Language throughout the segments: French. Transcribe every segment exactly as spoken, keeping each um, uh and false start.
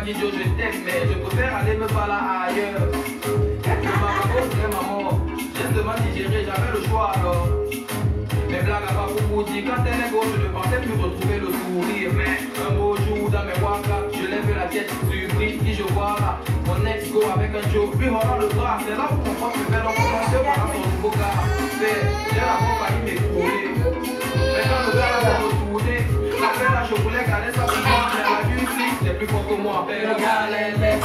dit Joe je t'aime, mais je préfère aller me parler ailleurs. Je m'accorde maman, geste mal digéré, j'avais le choix alors. Mes blagues à pas pour dire, quand elle est gauche, je ne pensais plus retrouver le sourire. Mais un beau jour dans mes wakas, je lève la tête, surpris, qui je vois là. Mon ex go avec un Joe, lui rendant le bras. C'est là où mon pote me fait l'enfant, pendant son nouveau gars. J'ai la bombe failli m'écrouler. Mais quand le gars s'est retourné, la fête à chocolat, gardait sa pouvoir, mais la vue ici, c'est plus fort que moi. Mais le gars l'élève,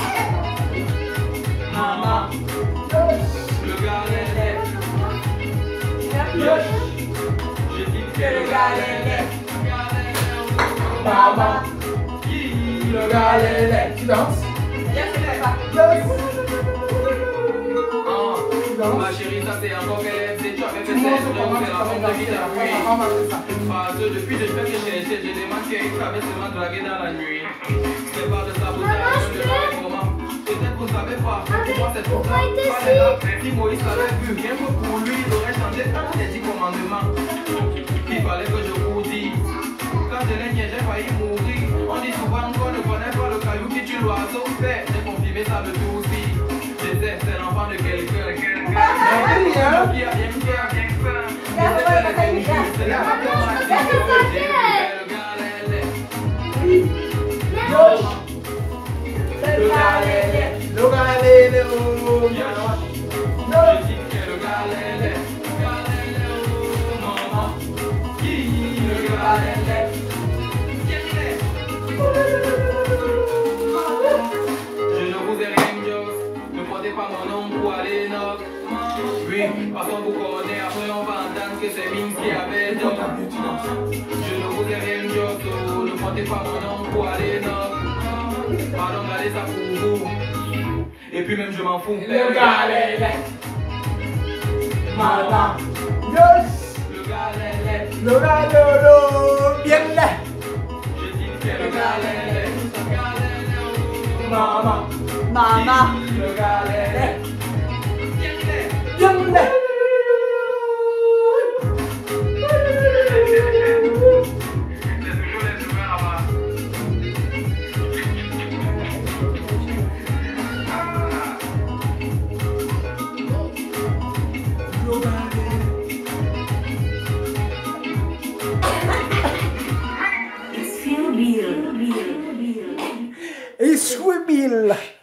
maman, le gars l'élève, je dis que le gars l'élève, maman, le gars l'élève. Tu danses? Ma chérie, ça c'est encore qu'elle c'est tu avais fait ça, c'est la forme de vie d'appui. Phase depuis je fais que j'ai j'ai des mains qui avaient seulement dragué dans la nuit. C'est pas de sabotage, je ne savais comment. Peut-être que vous savez pas, pour moi c'est pour ça. Si Moïse avait vu, rien que pour lui, il aurait changé un des dix commandements. Il fallait que je vous dise. Quand je l'ai nié, j'ai failli mourir. On dit souvent qu'on ne connaît pas le caillou qui tue l'oiseau. J'ai confirmé ça le tout aussi. C'est l'enfant de quelqu'un. Qui a bien fait, bien fait. C'est la le gars l'élève. Le gars l'élève. Je dis que le gars l'élève. Le gars l'élève. Maman. Le gars l'élève. Je ne vous ai rien dit. Ne portez pas mon nom pour aller knock. Oui, parce qu'on vous connaît, après on va entendre que c'est Minx qui avait donc. Je ne vous ai rien dit. Ne portez pas mon nom pour aller knock. Pardon, gardez ça pour vous. Et puis même je m'en fous. Le gars l'élève. Maman. Yes. Le gars l'élève. Le gars l'élève. Bien là. Je dis que le gars l'élève. Le gars l'élève. Maman. Maman. Le gars l'élève. Bien là. It's Phil Bill. Et Swibil.